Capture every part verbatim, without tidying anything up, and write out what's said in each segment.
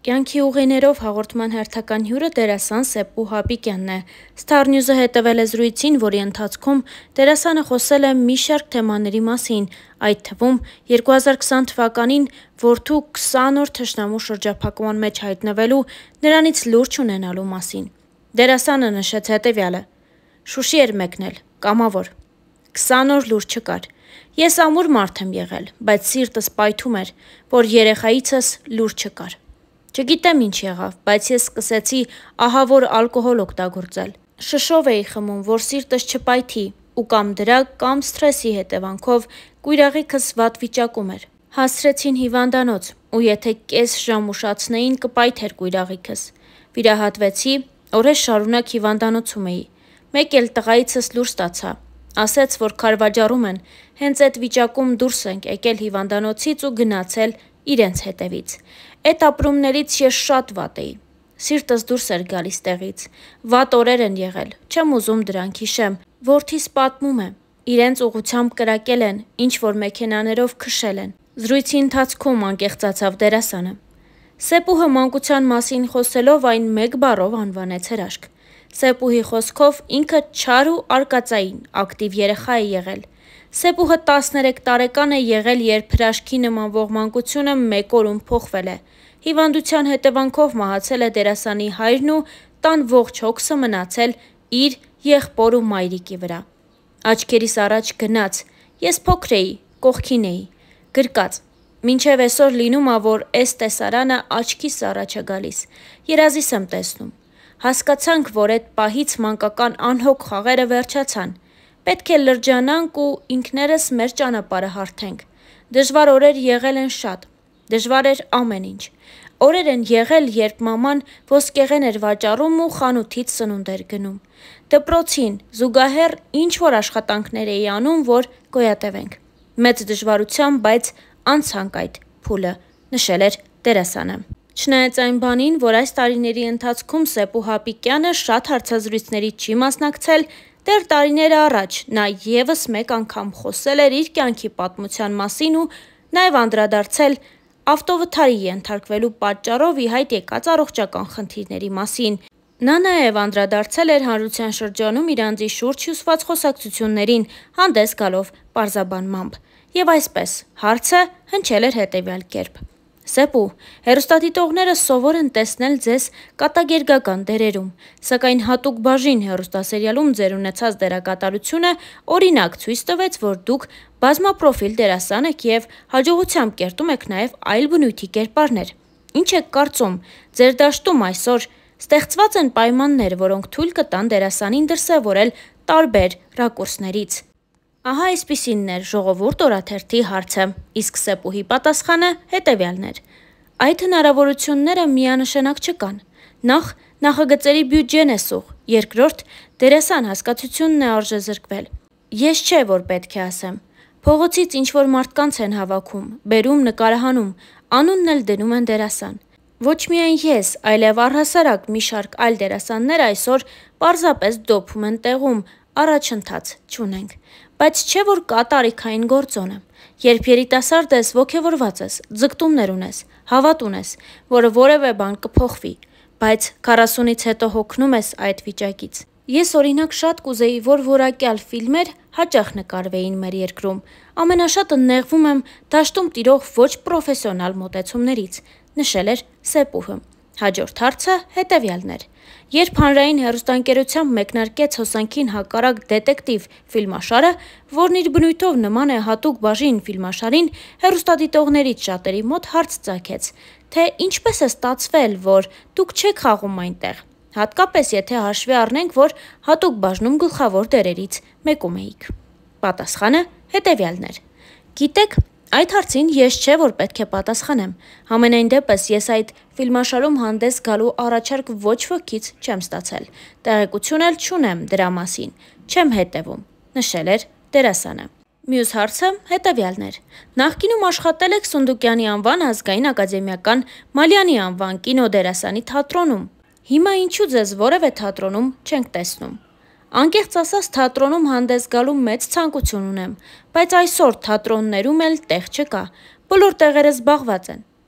Կյանքի ուղիներով հաղորդման հերթական հյուրը դերասան Սեպու Հաբիկյանն է։ Star News-ը հետևել է զրույցին, որի ընթացքում դերասանը խոսել է մի շարք թեմաների մասին, այդ թվում երկու հազար քսան թվականին որդու քսան օր թշնամու շրջափակման մեջ հայտնվելու, նրանից լուրջ ունենալու մասին։ Դերասանը նշեց հետևյալը. «Շուշի էր մեկնել, կամավոր։ քսան օր լուր չկար։ Ես ամուր մարդ եմ եղել, բայց սիրտս պայթում էր, որ երեխայիցս լուր չկար։ Չգիտեմ ինչ եղավ, բայց ես սկսեցի ահավոր ալկոհոլ օգտագործել։ Շշով էի խմում, որ սիրտս չպայթի, ու կամ դրա, կամ սթրեսի հետևանքով կույրաղիքս վատ վիճակում էր։ Հասցրեցին հիվանդանոց, ու եթե կես ժամ ուշացնեին, կպայթեր կույրաղիքս։ Վիրահատվեցի, օրեր շարունակ հիվանդանոցում էի։ Մեկ էլ տղայիցս լուր ստացա։ Ասեց, որ քարվաճառում են, հենց այդ վիճակում դուրս ենք եկել հիվանդանոցից ու գնացել իրենց հետևից։ Էդ ապրումներից ես շատ վատ էի։ Սիրտս դուրս էր գալիս տեղից։ Վատ օրեր են եղել, չեմ ուզում դրանք հիշեմ։ Որդիս պատմում է, իրենց ուղղությամբ կրակել են, ինչ որ մեքենաներով քշել են։ Զրույցի ընթացքում անկեղծացավ դերասանը։ Սեպուհը մանկության մասին խոսելով այն մեկ բառով անվանեց հրաշք։ Սեպուհի խոսքով ինքը չար ու արկածային, ակտիվ երեխա է եղել։ Սեպուհը տասներեք տարեկան է եղել, երբ հրաշքի նմանվող մանկությունը մեկ օրում փոխվել է։ Հիվանդության հետևանքով մահացել է դերասանի հայրն ու տան ողջ հոգսը մնացել իր եղբոր ու մայրիկի վրա։ Աչքերիս առաջ գնաց, ես փոքր էի, կողքին էի, գրկած։ Մինչև այսօր լինում ա, որ էս տեսարանը աչքիս առաջ է գալիս, երազիս եմ տեսնում։ Հասկացանք, որ այդ պահից մանկական անհոգ խաղերը վերջացան։ Պետք է լրջանանք ու ինքներս մեր ճանապարհը հարթենք։ Դժվար օրեր եղել են շատ։ Դժվար էր ամեն ինչ։ Օրեր են եղել, երբ մաման ոսկեղեն էր վաճառում ու խանութից սնունդ էր գնում։ Դպրոցին զուգահեռ ինչ որ աշխատանքներ էի անում, որ գոյատևենք։ Մեծ դժվարությամբ, բայց անցանք այդ փուլը, նշել էր դերասանը։ Չնայած այն բանին, որ այս տարիների ընթացքում Սեպու Հաբիկյանը շատ հարցազրույցների չի մասնակցել, դեռ տարիներ առաջ նա ևս մեկ անգամ խոսել էր իր կյանքի պատմության մասին ու նաև անդրադարձել ավտովթարի ենթարկվելու պատճառով ի հայտ եկած առողջական խնդիրների մասին։ Նա նաև անդրադարձել էր հանրության շրջանում իր անձի շուրջ հյուսված խոսակցություններին, հանդես գալով պարզաբանմամբ։ Եվ այսպես, հարցը հնչել էր հետևյալ կերպ. Սեպու, հեռուստադիտողները սովոր են տեսնել ձեզ կատակերգական դերերում, սակայն հատուկ բաժին հեռուստասերիալում ձեր ունեցած դերակատարությունը օրինակ ցույց տվեց, որ դուք բազմապրոֆիլ դերասան եք և հաջողությամբ կերտում եք նաև այլ բնույթի կերպարներ։ Ինչ եք կարծում, ձեր դաշտում այսօր ստեղծված են պայմաններ, որոնք թույլ կտան դերասանին դրսևորել տարբեր ռակուրսներից։ Ահա այսպիսինն էր «Ժողովուրդ» օրաթերթի հարցը, իսկ Սեպուհի պատասխանը հետևյալն էր. Այդ հնարավորությունները միանշանակ չկան։ Նախ, նախագծերի բյուջեն է սուղ, երկրորդ, դերասան հասկացությունն է արժեզրկվել։ Ես չէ, որ պետք է ասեմ։ Փողոցից ինչ-որ մարդկանց են հավաքում, բերում, նկարահանում, անունն էլ դնում են դերասան։ Ոչ միայն ես, այլև առհասարակ մի շարք այլ դերասաններ այսօր պարզապես դոփում են տեղում, առաջընթաց չունենք։ Բայց չէ, որ կա տարիքային գործոնը։ Երբ երիտասարդ ես, ոգևորված ես, ձգտումներ ունես, հավատ ունես, որը որևէ բան կփոխվի, բայց քառասունից հետո հոգնում ես այդ վիճակից։ Ես օրինակ շատ կուզեի, որ որակյալ ֆիլմեր հաճախ նկարվեին մեր երկրում։ Ամենաշատը նեղվում եմ դաշտում տիրող ոչ պրոֆեսիոնալ մոտեցումներից, նշել էր Սեպուհը։ Հաջորդ հարցը հետևյալն էր. Երբ հանրային հեռուստաընկերությամբ մեկնարկեց հոսանքին հակառակ դետեկտիվ ֆիլմաշարը, որն իր բնույթով նման է հատուկ բաժին ֆիլմաշարին, հեռուստադիտողներից շատերի մոտ հարց ծագեց, թե ինչպես է ստացվել, որ դուք չեք խաղում այնտեղ, հատկապես եթե հաշվի առնենք, որ հատուկ բաժնում գլխավոր դերերից մեկում էիք։ Պատասխանը հետևյալն էր. Գիտեք, այդ հարցին ես չէ, որ պետք է պատասխանեմ։ Համենայն դեպս ես այդ ֆիլմաշարում հանդես գալու առաջարկ ոչ ոքից չեմ ստացել։ Տեղեկություն էլ չունեմ դրա մասին, չեմ հետևում, նշել էր դերասանը։ Մյուս հարցը հետևյալն էր. Նախկինում աշխատել եք Սունդուկյանի անվան ազգային ակադեմիական Մալյանի անվան կինոդերասանի թատրոնում։ Հիմա ինչու ձեզ որևէ թատրոնում չենք տեսնում։ Անկեղծ ասած թատրոնում հանդես գալու մեծ ցանկություն ունեմ, բայց այսօր թատրոններում էլ տեղ չկա, բոլոր տեղերը զբաղված են։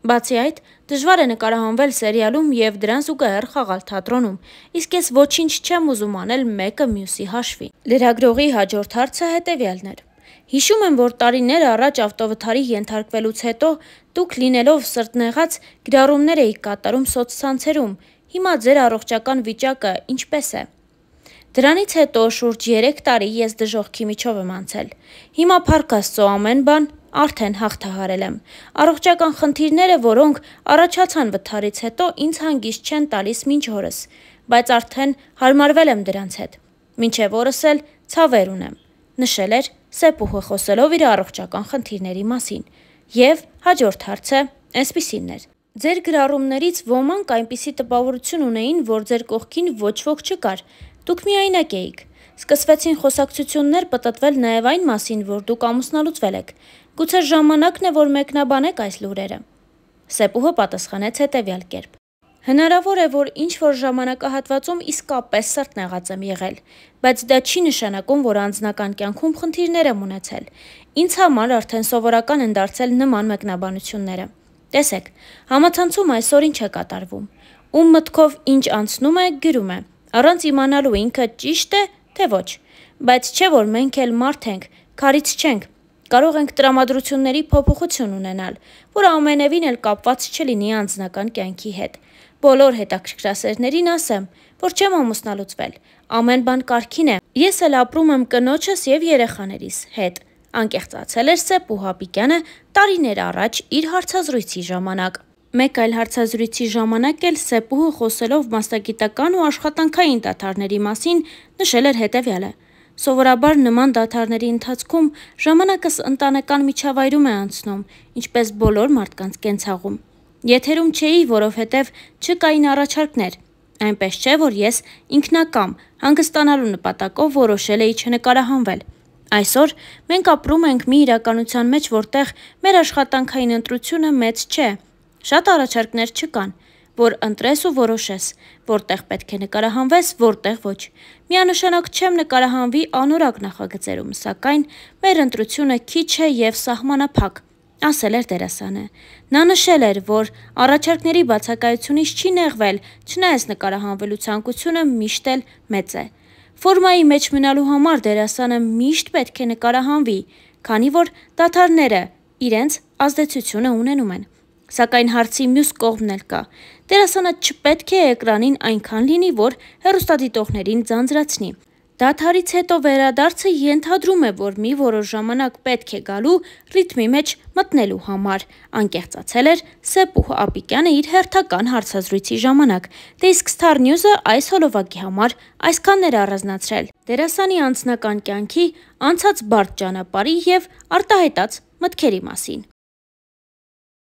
Բացի այդ, դժվար է նկարահանվել սերիալում և դրան զուգահեռ խաղալ թատրոնում, իսկ ես ոչինչ չեմ ուզում անել մեկը մյուսի հաշվին։ Լրագրողի հաջորդ հարցը հետևյալն էր. Հիշում եմ, որ տարիներ առաջ ավտովթարի ենթարկվելուց հետո դուք լինելով սրտնեղած գրառումներ էիք կատարում սոցցանցերում, հիմա ձեր առողջական վիճակը ինչպե՞ս է։ Դրանից հետո շուրջ երեք տարի ես դժոխքի միջով եմ անցել։ Հիմա փառք Աստծո ամեն բան արդեն հաղթահարել եմ։ Առողջական խնդիրները, որոնք առաջացան վթարից հետո, ինձ հանգիստ չեն տալիս մինչ օրս, բայց արդեն հարմարվել եմ դրանց հետ։ Մինչև օրս էլ ցավեր ունեմ, նշել էր Սեպուհը խոսելով իր առողջական խնդիրների մասին։ Եվ հաջորդ հարցը այսպիսին էր. Ձեր գրառումներից ոմանք այնպիսի տպավորություն ունեին, որ ձեր կողքին ոչ ոք չկար, դուք միայնակ էիք։ Սկսվեցին խոսակցություններ պտտվել նաև այն մասին, որ դուք ամուսնալուծվել եք։ Գուցե ժամանակն է, որ մեկնաբանեք այս լուրերը։ Սեպուհը պատասխանեց հետևյալ կերպ. Հնարավոր է, որ ինչ-որ ժամանակահատվածում իսկապես սրտնեղած եմ եղել, բայց դա չի նշանակում, որ անձնական կյանքում խնդիրներ եմ ունեցել։ Ինձ համար արդեն սովորական են դարձել նման մեկնաբանությունները։ Տեսեք, համացանցում այսօր ինչ է կատարվում։ Ում մտքով ինչ անցնում է, գրում է, առանց իմանալու ինքը ճիշտ է, թե ոչ։ Բայց չէ, որ մենք էլ մարդ ենք, քարից չենք, կարող ենք տրամադրությունների փոփոխություն ունենալ, որ ամենևին էլ կապված չլինի անձնական կյանքի հետ։ Բոլոր հետաքրքրասերներին ասեմ, որ չեմ ամուսնալուծվել, ամեն բան կարգին է, ես էլ ապրում եմ կնոջս և երեխաներիս հետ, անկեղծացել էր Սեպուհ Ապիկյանը տարիներ առաջ իր հարցազրույցի ժամանակ։ Մեկ այլ հարցազրույցի ժամանակ էլ Սեպուհը խոսելով մասնագիտական ու աշխատանքային դադարների մասին նշել էր հետևյալը. Սովորաբար նման դադարների ընթացքում ժամանակս ընտանեկան միջավայրում է անցնում, ինչպես բոլոր մարդկանց կենցաղում։ Եթերում չէի, որովհետև չկային առաջարկներ, այնպես չէ, որ ես ինքնակամ հանգստանալու նպատակով որոշել էի չնկարահանվել։ Այսօր մենք ապրում ենք մի իրականության մեջ, որտեղ մեր աշխատանքային ընտրությունը մեծ չէ, շատ առաջարկներ չկան, որ ընտրես ու որոշես, որտեղ պետք է նկարահանվես, որտեղ ոչ։ Միանշանակ չեմ նկարահանվի անորակ նախագծերում, սակայն մեր ընտրությունը քիչ է և սահմանափակ, ասել էր դերասանը։ Նա նշել էր, որ առաջարկների բացակայությունից չի նեղվել, չնայած նկարահանվելու ցանկությունը միշտ էլ մեծ է։ Ֆորմայի մեջ մնալու համար դերասանը միշտ պետք է նկարահանվի, քանի որ դադարները իրենց ազդեցությունը ունենում են։ Սակայն հարցի մյուս կողմն էլ կա։ Դերասանը չպետք է էկրանին այնքան լինի, որ հեռուստադիտողներին ձանձրացնի։ Դադարից հետո վերադարձը ենթադրում է, որ մի որոշ ժամանակ պետք է գալու ռիթմի մեջ մտնելու համար, անկեղծացել էր Սեպուհ Ապիկյանը իր հերթական հարցազրույցի ժամանակ։ Դե իսկ Star News-ը այս հոլովակի համար այսքանն էր առանձնացրել դերասանի անձնական կյանքի, անցած բարդ ճանապարհի և արտահայտած մտքերի մասին։